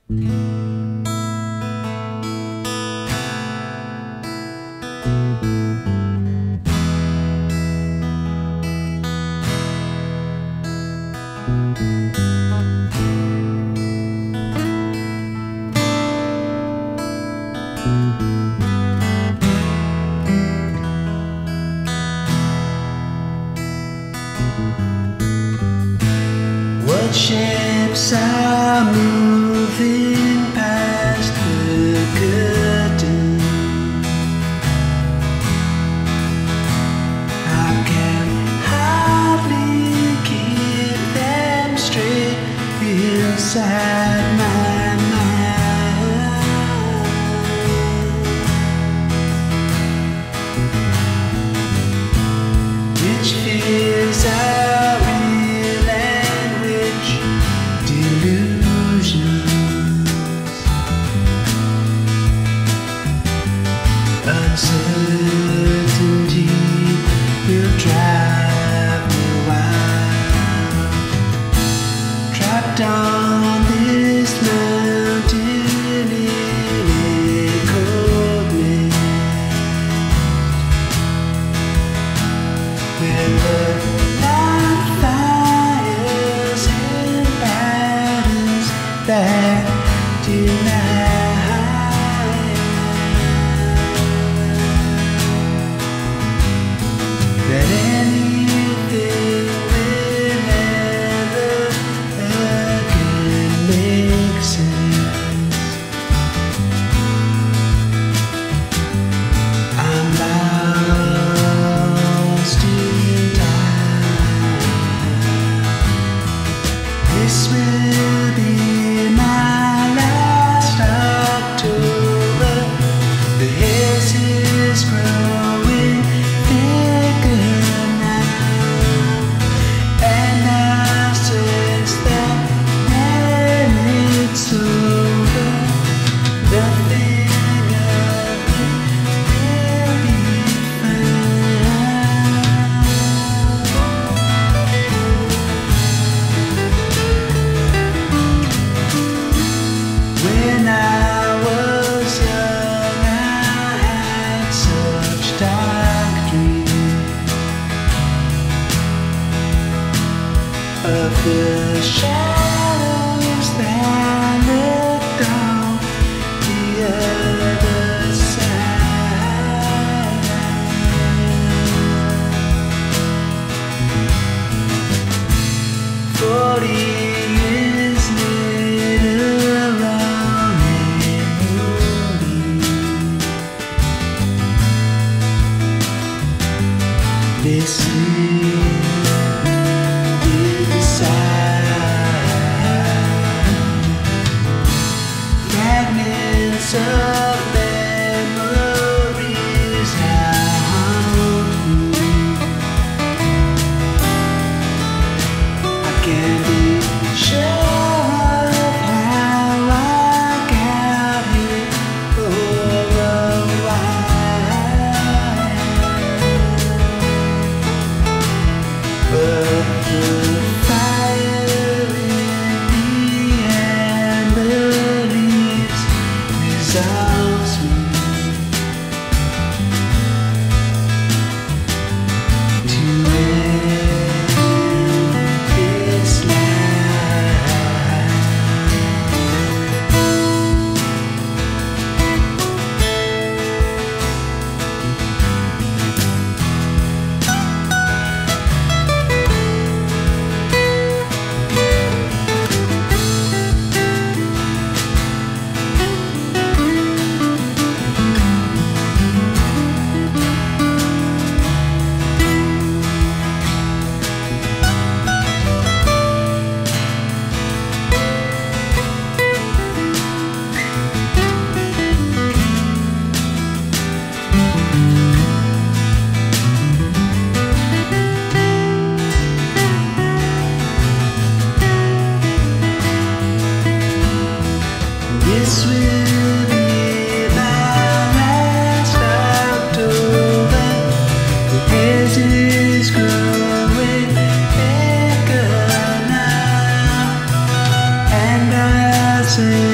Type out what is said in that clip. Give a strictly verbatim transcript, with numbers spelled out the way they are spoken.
What ships are moving past the curtain? I can hardly keep them straight inside my mind. Which fears are real and which delusions? Uncertainty will drive me wild, trapped on this mountain in a cold mist, where the night fires and patterns that deny that anything will ever again make sense. I'm lost in time. This will be my last October. The haze is growing thicker now, and I sense that when it's over, nothing of me will be found. When I was young, I had such dark dreams of the shadows that looked on the other side. Forty years later, on a movie, listening fragments of memories haunt me. I can't be sure of how I got here for a while, but the fire in the amber leaves resolves me to end this life. This will be my last October. The haze is growing thicker now, and I say